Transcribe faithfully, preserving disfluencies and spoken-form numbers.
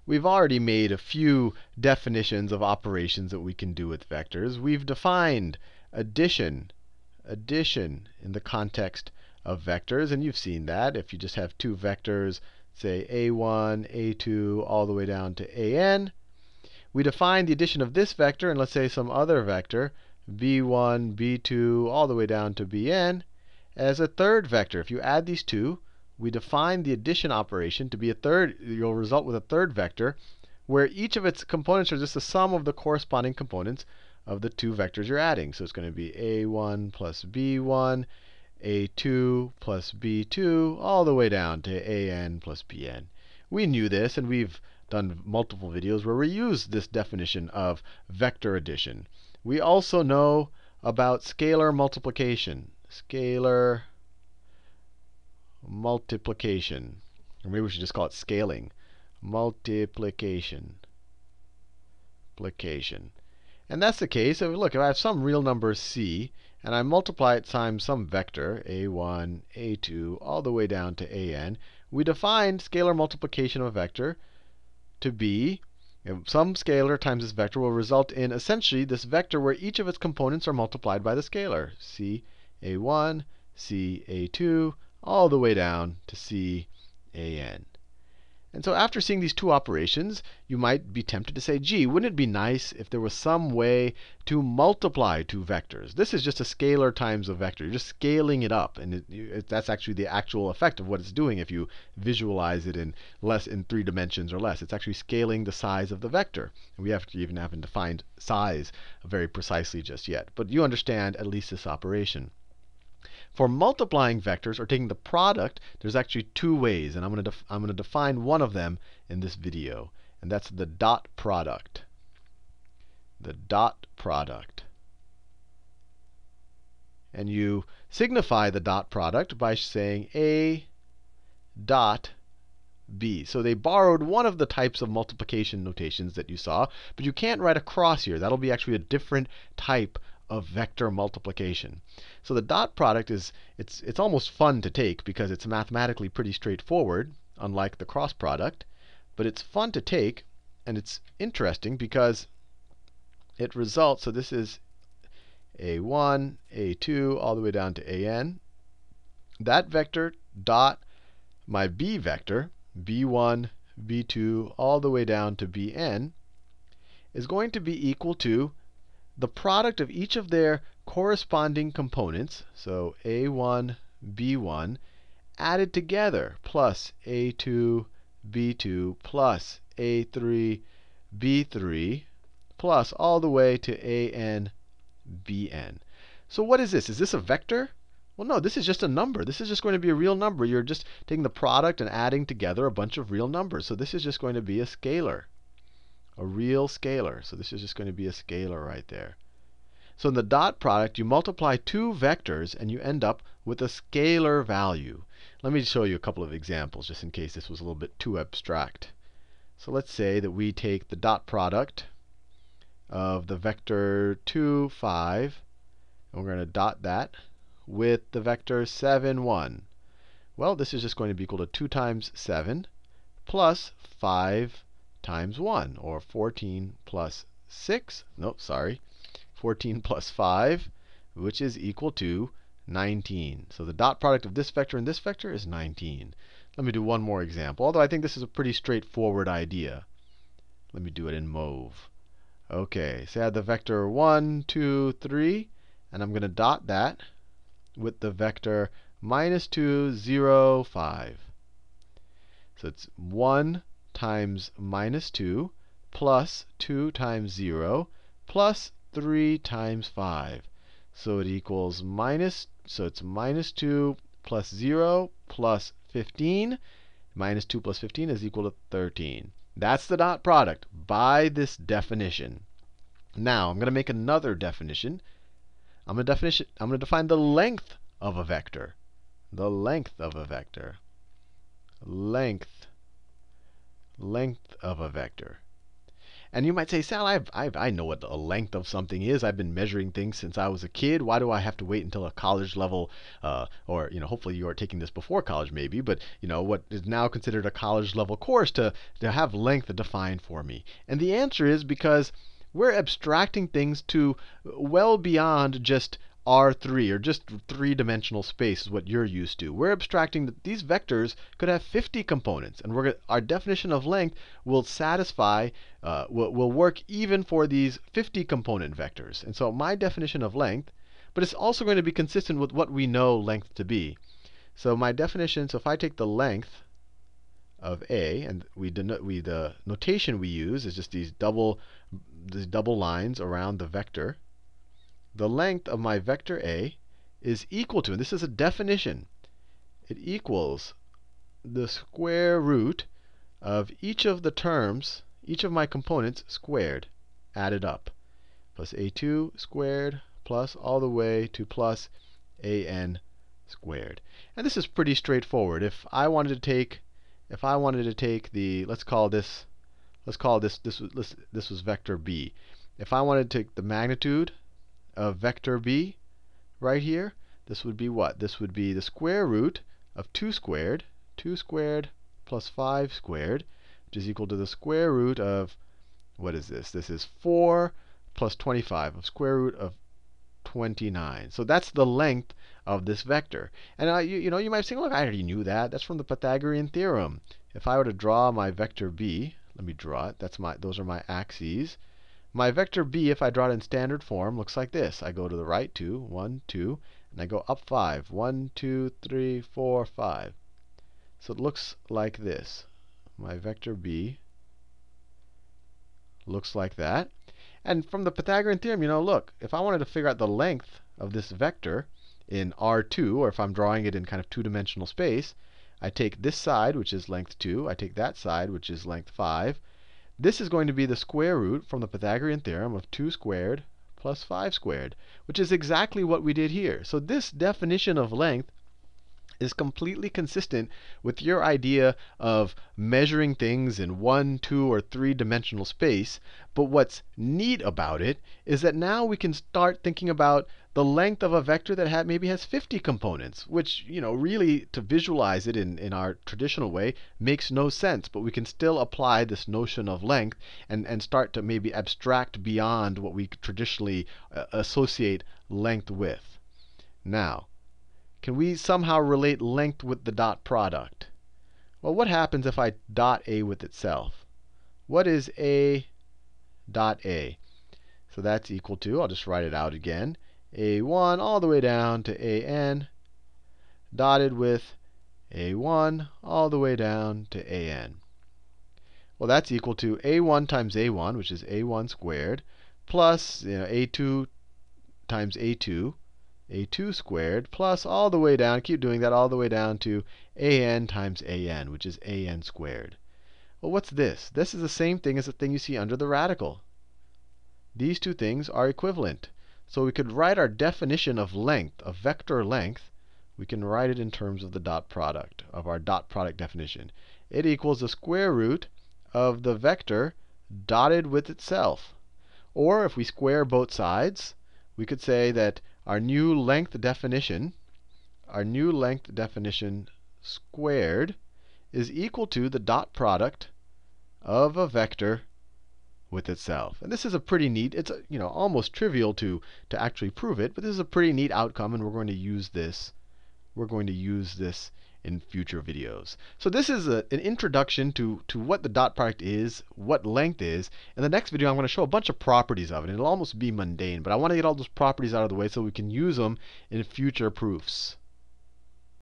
we've already made a few definitions of operations that we can do with vectors. We've defined addition, addition in the context of vectors, and you've seen that. If you just have two vectors, say a one, a two, all the way down to an, we define the addition of this vector and let's say some other vector, b one, b two, all the way down to bn, as a third vector. If you add these two, we define the addition operation to be a third, you'll result with a third vector where each of its components are just the sum of the corresponding components of the two vectors you're adding. So it's going to be a one plus b one, a two plus b two, all the way down to an plus bn. We knew this, and we've done multiple videos where we use this definition of vector addition. We also know about scalar multiplication. Scalar multiplication. Or maybe we should just call it scaling. Multiplication. Multiplication. And that's the case. If, look, if I have some real number c, and I multiply it times some vector, a one, a two, all the way down to an, we defined scalar multiplication of a vector to be some scalar times this vector will result in essentially this vector where each of its components are multiplied by the scalar. C a one, C a two, all the way down to C a n. And so after seeing these two operations, you might be tempted to say, gee, wouldn't it be nice if there was some way to multiply two vectors? This is just a scalar times a vector. You're just scaling it up. And it, it, that's actually the actual effect of what it's doing if you visualize it in less in three dimensions or less. It's actually scaling the size of the vector. And we have to even haven't defined size very precisely just yet. But you understand at least this operation. For multiplying vectors, or taking the product, there's actually two ways. And I'm going to I'm going to define one of them in this video. And that's the dot product. The dot product. And you signify the dot product by saying a dot b. So they borrowed one of the types of multiplication notations that you saw. But you can't write a cross here. That'll be actually a different type of vector multiplication. So the dot product is, it's, it's almost fun to take because it's mathematically pretty straightforward, unlike the cross product. But it's fun to take, and it's interesting because it results, so this is a one, a two, all the way down to an. That vector dot my b vector, b one, b two, all the way down to bn, is going to be equal to the product of each of their corresponding components, so a one, b one, added together, plus a two, b two, plus a three, b three, plus all the way to an, bn. So what is this? Is this a vector? Well, no, this is just a number. This is just going to be a real number. You're just taking the product and adding together a bunch of real numbers. So this is just going to be a scalar. A real scalar. So this is just going to be a scalar right there. So in the dot product, you multiply two vectors, and you end up with a scalar value. Let me show you a couple of examples, just in case this was a little bit too abstract. So let's say that we take the dot product of the vector two, five, and we're going to dot that with the vector seven, one. Well, this is just going to be equal to two times seven plus five times one, or fourteen plus six. Nope, sorry. fourteen plus five, which is equal to nineteen. So the dot product of this vector and this vector is nineteen. Let me do one more example, although I think this is a pretty straightforward idea. Let me do it in mauve. OK, so I have the vector one, two, three, and I'm going to dot that with the vector minus two, zero, five. So it's one times minus two plus two times zero plus three times five. So it equals minus, so it's minus two plus zero plus fifteen. Minus two plus fifteen is equal to thirteen. That's the dot product by this definition. Now, I'm going to make another definition. I'm going to definition, I'm going to define the length of a vector. The length of a vector. Length. Length of a vector. And you might say, Sal, I've, I've, I know what the length of something is. I've been measuring things since I was a kid. Why do I have to wait until a college level, uh, or you know, hopefully you are taking this before college maybe, but you know, what is now considered a college level course to, to have length defined for me? And the answer is because we're abstracting things to well beyond just R three, or just three-dimensional space is what you're used to. We're abstracting that these vectors could have fifty components, and we're, our definition of length will satisfy, uh, will, will work even for these fifty component vectors. And so my definition of length, but it's also going to be consistent with what we know length to be. So my definition, so if I take the length of A, and we, denote, we the notation we use is just these double, these double lines around the vector. The length of my vector A is equal to, and this is a definition, it equals the square root of each of the terms, each of my components squared, added up, plus a two squared plus all the way to plus an squared. And this is pretty straightforward. If I wanted to take, if I wanted to take the, let's call this, let's call this, this was, this was vector B. If I wanted to take the magnitude of vector B right here, this would be what? This would be the square root of two squared, two squared plus five squared, which is equal to the square root of, what is this? This is four plus twenty-five, of square root of twenty-nine. So that's the length of this vector. And uh, you, you know, you might say, look, I already knew that. That's from the Pythagorean theorem. If I were to draw my vector B, let me draw it. That's my, those are my axes. My vector B, if I draw it in standard form, looks like this. I go to the right two, one, two, and I go up five. one, two, three, four, five. So it looks like this. My vector B looks like that. And from the Pythagorean theorem, you know, look, if I wanted to figure out the length of this vector in R two, or if I'm drawing it in kind of two-dimensional space, I take this side, which is length two. I take that side, which is length five. This is going to be the square root from the Pythagorean theorem of two squared plus five squared, which is exactly what we did here. So this definition of length is completely consistent with your idea of measuring things in one, two, or three-dimensional space. But what's neat about it is that now we can start thinking about the length of a vector that ha maybe has fifty components, which, you know, really, to visualize it in, in our traditional way, makes no sense. But we can still apply this notion of length and, and start to maybe abstract beyond what we traditionally uh, associate length with. Now, can we somehow relate length with the dot product? Well, what happens if I dot A with itself? What is A dot A? So that's equal to, I'll just write it out again, A one all the way down to A n, dotted with A one all the way down to A n. Well, that's equal to A one times A one, which is A one squared, plus you know, A two times A two, A two squared, plus all the way down, keep doing that, all the way down to A n times A n, which is A n squared. Well, what's this? This is the same thing as the thing you see under the radical. These two things are equivalent. So we could write our definition of length, of vector length, we can write it in terms of the dot product, of our dot product definition. It equals the square root of the vector dotted with itself. Or if we square both sides, we could say that our new length definition, our new length definition squared is equal to the dot product of a vector with itself. And this is a pretty neat, it's a, you know, almost trivial to, to actually prove it, but this is a pretty neat outcome, and we're going to use this, we're going to use this in future videos. So this is a, an introduction to, to what the dot product is, what length is. In the next video, I'm going to show a bunch of properties of it. It'll almost be mundane, but I want to get all those properties out of the way so we can use them in future proofs.